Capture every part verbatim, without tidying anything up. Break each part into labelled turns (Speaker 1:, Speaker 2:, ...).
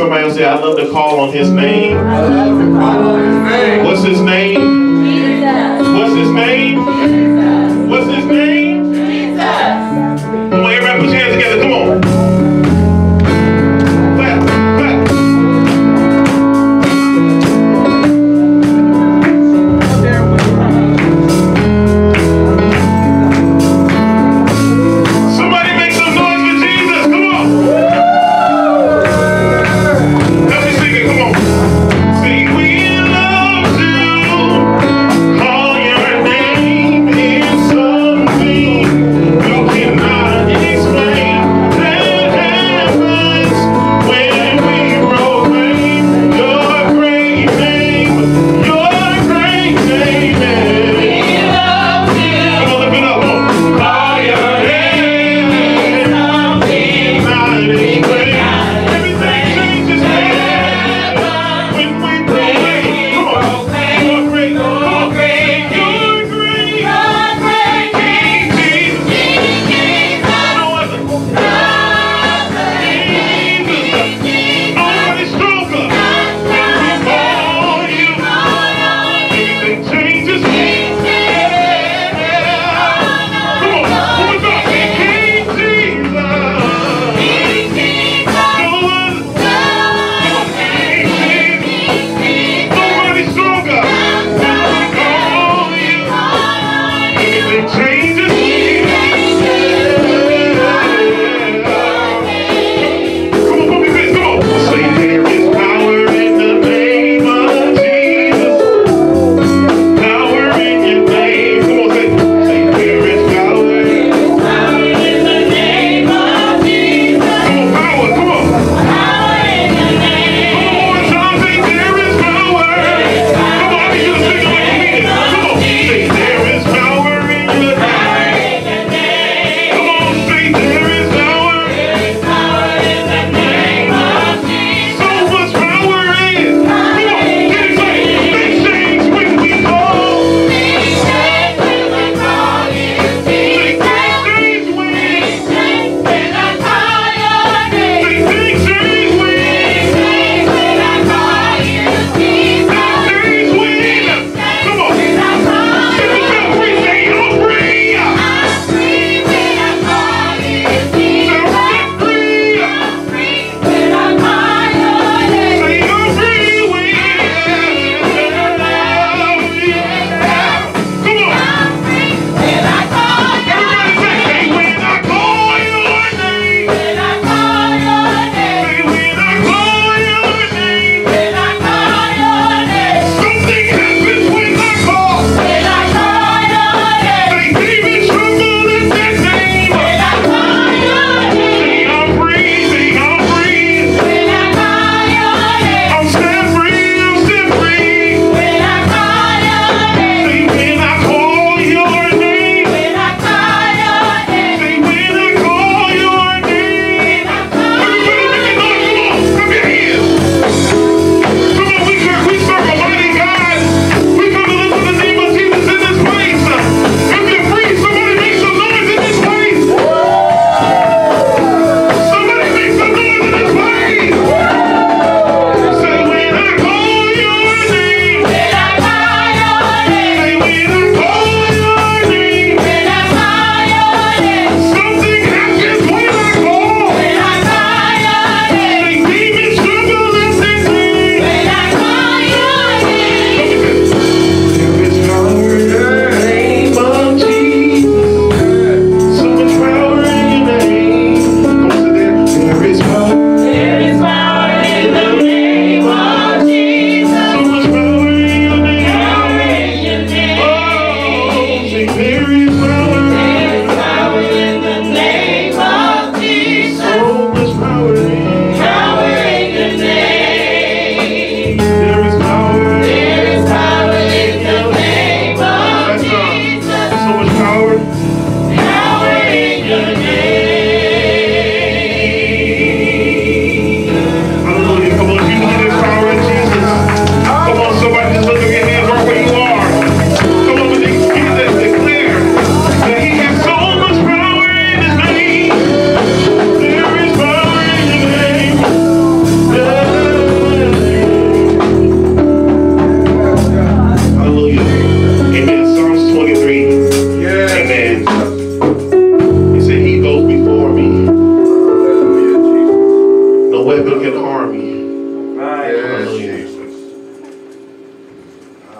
Speaker 1: somebody else say, I love to call on his name.
Speaker 2: I love to call on his name.
Speaker 1: What's his name?
Speaker 3: Jesus.
Speaker 1: What's his name?
Speaker 3: Jesus.
Speaker 1: What's his name?
Speaker 3: Jesus.
Speaker 1: Come on, everybody put your hands together. Come on. Clap, clap. Somebody make some noise for Jesus. Come on. Let me sing it. Come on. Sing, we love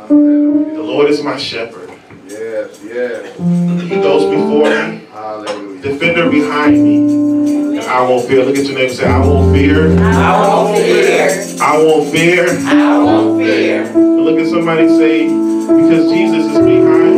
Speaker 1: The Lord is my shepherd.
Speaker 2: Yes, yes.
Speaker 1: He goes before me.
Speaker 2: Hallelujah.
Speaker 1: Defender behind me. And I won't fear. Look at your neighbor and say, I won't fear.
Speaker 3: I won't fear.
Speaker 1: I won't fear.
Speaker 3: I won't fear.
Speaker 1: Look at somebody say, because Jesus is behind